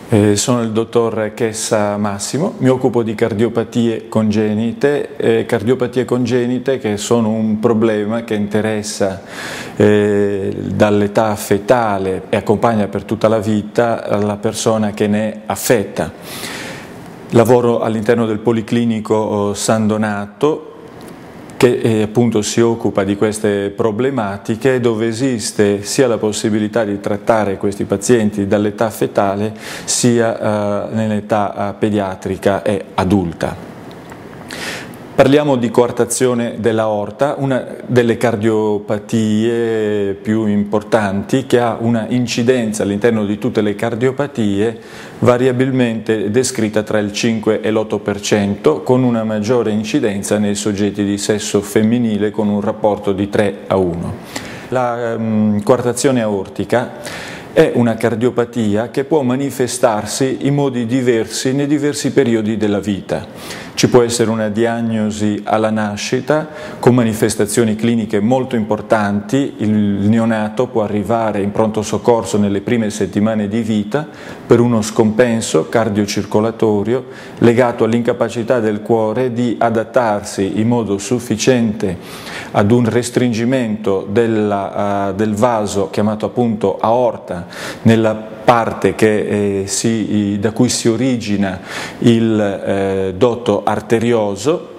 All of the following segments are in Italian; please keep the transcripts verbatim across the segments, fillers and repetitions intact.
Eh, sono il dottor Chessa Massimo, mi occupo di cardiopatie congenite, eh, cardiopatie congenite che sono un problema che interessa eh, dall'età fetale e accompagna per tutta la vita la persona che ne è affetta. Lavoro all'interno del Policlinico San Donato, che eh, appunto si occupa di queste problematiche, dove esiste sia la possibilità di trattare questi pazienti dall'età fetale sia eh, nell'età pediatrica e adulta. Parliamo di coartazione dell'aorta, una delle cardiopatie più importanti, che ha una incidenza all'interno di tutte le cardiopatie variabilmente descritta tra il cinque e l'otto per cento, con una maggiore incidenza nei soggetti di sesso femminile con un rapporto di tre a uno. La um, coartazione aortica è una cardiopatia che può manifestarsi in modi diversi nei diversi periodi della vita. Ci può essere una diagnosi alla nascita con manifestazioni cliniche molto importanti. Il neonato può arrivare in pronto soccorso nelle prime settimane di vita per uno scompenso cardiocircolatorio legato all'incapacità del cuore di adattarsi in modo sufficiente ad un restringimento della, uh, del vaso chiamato appunto aorta nella parte che, eh, si, da cui si origina il eh, dotto arterioso,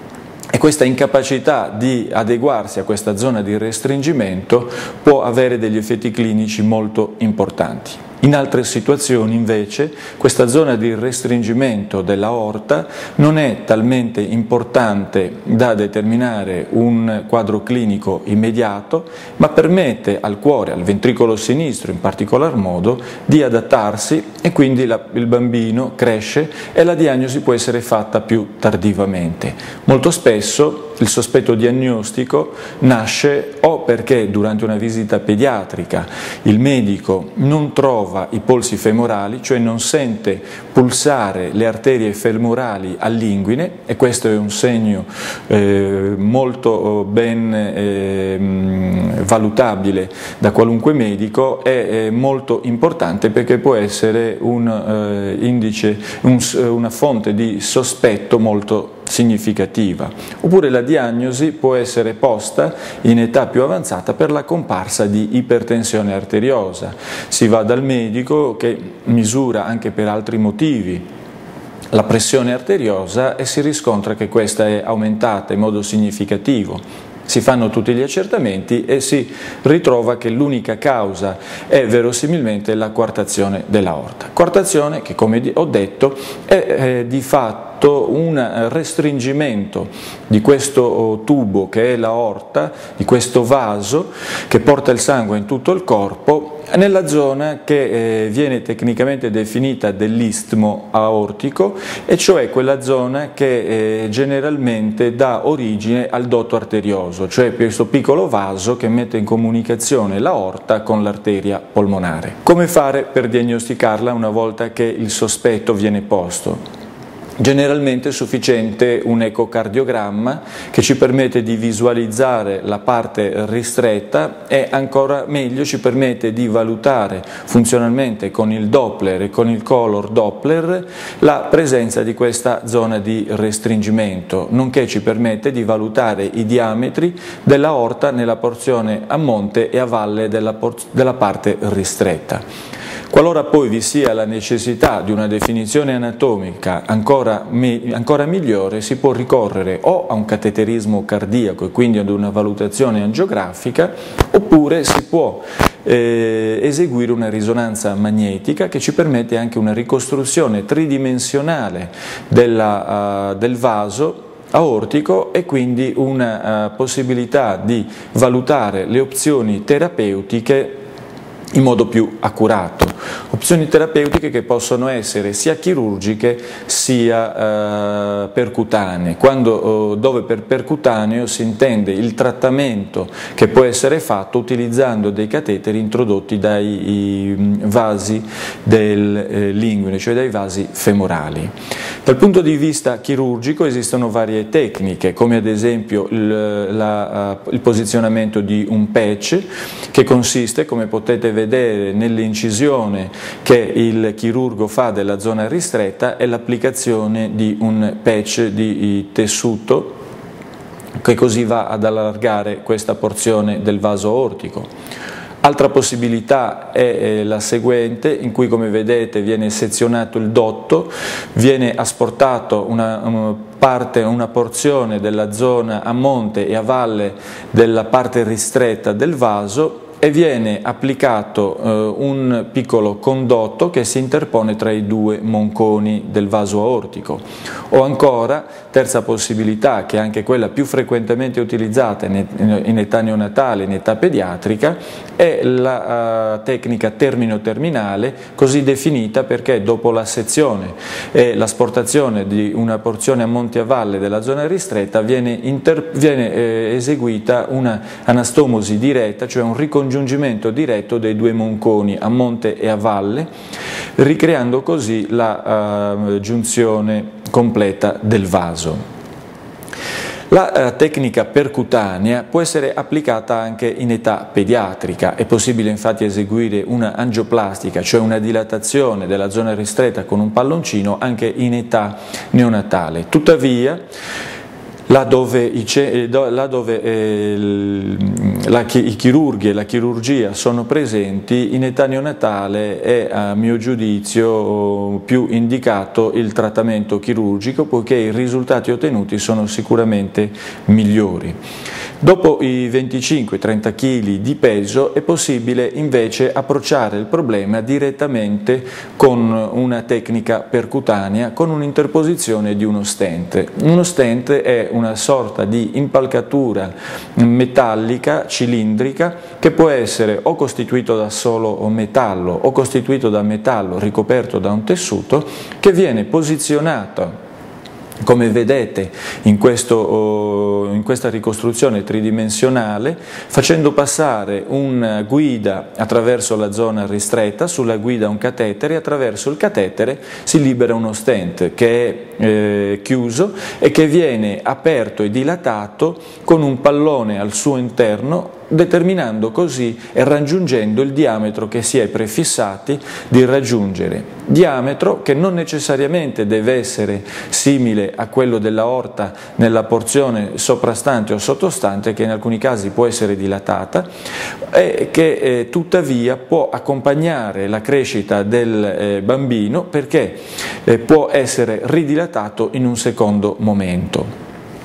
e questa incapacità di adeguarsi a questa zona di restringimento può avere degli effetti clinici molto importanti. In altre situazioni invece questa zona di restringimento dell'aorta non è talmente importante da determinare un quadro clinico immediato, ma permette al cuore, al ventricolo sinistro in particolar modo, di adattarsi, e quindi la, il bambino cresce e la diagnosi può essere fatta più tardivamente. Molto spesso il sospetto diagnostico nasce o perché durante una visita pediatrica il medico non trova i polsi femorali, cioè non sente pulsare le arterie femorali all'inguine, e questo è un segno eh, molto ben eh, valutabile da qualunque medico, è, è molto importante perché può essere un eh, indice, un, una fonte di sospetto molto significativa. Oppure la diagnosi può essere posta in età più avanzata per la comparsa di ipertensione arteriosa. Si va dal medico che misura anche per altri motivi la pressione arteriosa e si riscontra che questa è aumentata in modo significativo. Si fanno tutti gli accertamenti e si ritrova che l'unica causa è verosimilmente la coartazione dell'aorta. Coartazione che, come ho detto, è eh, di fatto un restringimento di questo tubo che è l'aorta, di questo vaso che porta il sangue in tutto il corpo, nella zona che eh, viene tecnicamente definita dell'istmo aortico, e cioè quella zona che eh, generalmente dà origine al dotto arterioso, cioè questo piccolo vaso che mette in comunicazione l'aorta con l'arteria polmonare. Come fare per diagnosticarla una volta che il sospetto viene posto? Generalmente è sufficiente un ecocardiogramma che ci permette di visualizzare la parte ristretta, e ancora meglio ci permette di valutare funzionalmente con il Doppler e con il Color Doppler la presenza di questa zona di restringimento, nonché ci permette di valutare i diametri dell'aorta nella porzione a monte e a valle della, della parte ristretta. Qualora poi vi sia la necessità di una definizione anatomica ancora, me, ancora migliore, si può ricorrere o a un cateterismo cardiaco e quindi ad una valutazione angiografica, oppure si può eh, eseguire una risonanza magnetica che ci permette anche una ricostruzione tridimensionale della, uh, del vaso aortico, e quindi una uh, possibilità di valutare le opzioni terapeutiche in modo più accurato. Opzioni terapeutiche che possono essere sia chirurgiche sia eh, percutanee, quando, eh, dove per percutaneo si intende il trattamento che può essere fatto utilizzando dei cateteri introdotti dai i, vasi dell'inguine, eh, cioè dai vasi femorali. Dal punto di vista chirurgico esistono varie tecniche, come ad esempio il, la, il posizionamento di un patch, che consiste, come potete vedere, vedere nell'incisione che il chirurgo fa della zona ristretta è l'applicazione di un patch di tessuto che così va ad allargare questa porzione del vaso aortico. Altra possibilità è la seguente, in cui, come vedete, viene sezionato il dotto, viene asportato una, una parte, una porzione della zona a monte e a valle della parte ristretta del vaso e viene applicato eh, un piccolo condotto che si interpone tra i due monconi del vaso aortico. O ancora, terza possibilità, che è anche quella più frequentemente utilizzata in, in età neonatale, in età pediatrica, è la uh, tecnica termino-terminale, così definita perché dopo la sezione e l'asportazione di una porzione a monte e a valle della zona ristretta viene, inter, viene eh, eseguita una anastomosi diretta, cioè un ricongiungimento diretto dei due monconi a monte e a valle, ricreando così la uh, giunzione completa del vaso. La eh, tecnica percutanea può essere applicata anche in età pediatrica, è possibile infatti eseguire una angioplastica, cioè una dilatazione della zona ristretta con un palloncino anche in età neonatale. Tuttavia, là dove, i, là dove eh, la, i chirurghi e la chirurgia sono presenti, in età neonatale è a mio giudizio più indicato il trattamento chirurgico, poiché i risultati ottenuti sono sicuramente migliori. Dopo i venticinque trenta chili di peso è possibile invece approcciare il problema direttamente con una tecnica percutanea, con un'interposizione di uno stent. Uno stent è una sorta di impalcatura metallica, cilindrica, che può essere o costituito da solo metallo o costituito da metallo ricoperto da un tessuto, che viene posizionato, come vedete in, questo, in questa ricostruzione tridimensionale, facendo passare una guida attraverso la zona ristretta, sulla guida un catetere, e attraverso il catetere si libera uno stent che è eh, chiuso e che viene aperto e dilatato con un pallone al suo interno, determinando così e raggiungendo il diametro che si è prefissati di raggiungere. Diametro che non necessariamente deve essere simile a quello dell'aorta nella porzione soprastante o sottostante, che in alcuni casi può essere dilatata, e che eh, tuttavia può accompagnare la crescita del eh, bambino, perché eh, può essere ridilatato in un secondo momento.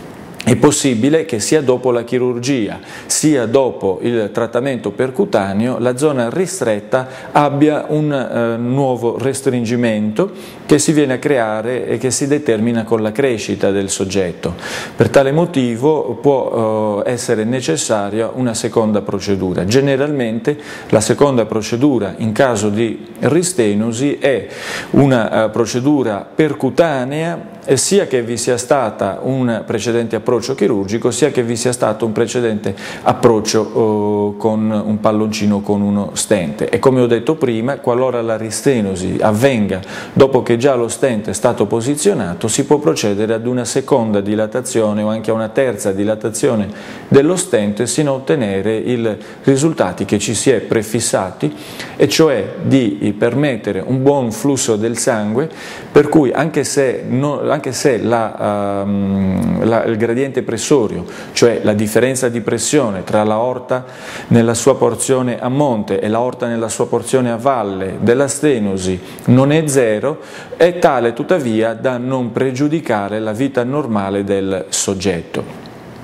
È possibile che sia dopo la chirurgia sia dopo il trattamento percutaneo la zona ristretta abbia un eh, nuovo restringimento che si viene a creare e che si determina con la crescita del soggetto. Per tale motivo può eh, essere necessaria una seconda procedura. Generalmente la seconda procedura in caso di ristenosi è una eh, procedura percutanea, eh, sia che vi sia stata un precedente approccio chirurgico, sia che vi sia stato un precedente approccio eh, con un palloncino, con uno stent. E come ho detto prima, qualora la ristenosi avvenga dopo che già lo stent è stato posizionato, si può procedere ad una seconda dilatazione o anche a una terza dilatazione dello stent, sino a ottenere i risultati che ci si è prefissati, e cioè di permettere un buon flusso del sangue, per cui anche se, no, anche se la, um, la, il gradiente pressorio, cioè la differenza di pressione tra l'aorta nella sua porzione a monte e l'aorta nella sua porzione a valle della stenosi non è zero, è tale tuttavia da non pregiudicare la vita normale del soggetto.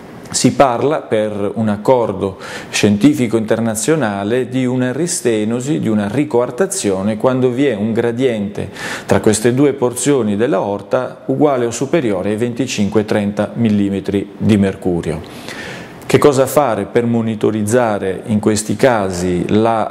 Si parla, per un accordo scientifico internazionale, di una ristenosi, di una ricoartazione, quando vi è un gradiente tra queste due porzioni dell'aorta uguale o superiore ai venticinque trenta millimetri di mercurio. Che cosa fare per monitorizzare in questi casi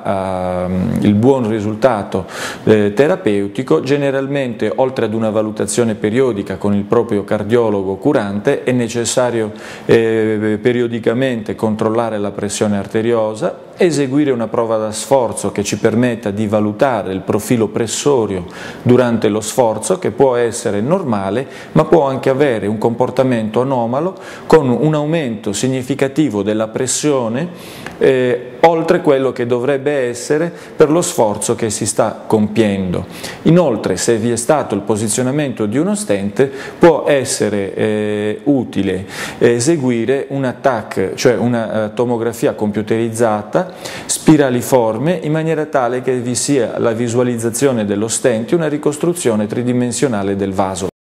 la, uh, il buon risultato eh, terapeutico? Generalmente, oltre ad una valutazione periodica con il proprio cardiologo curante, è necessario eh, periodicamente controllare la pressione arteriosa, eseguire una prova da sforzo che ci permetta di valutare il profilo pressorio durante lo sforzo, che può essere normale ma può anche avere un comportamento anomalo con un aumento significativo indicativo della pressione eh, oltre quello che dovrebbe essere per lo sforzo che si sta compiendo. Inoltre, se vi è stato il posizionamento di uno stent, può essere eh, utile eseguire un A T A C, cioè una uh, tomografia computerizzata spiraliforme, in maniera tale che vi sia la visualizzazione dello stent e una ricostruzione tridimensionale del vaso.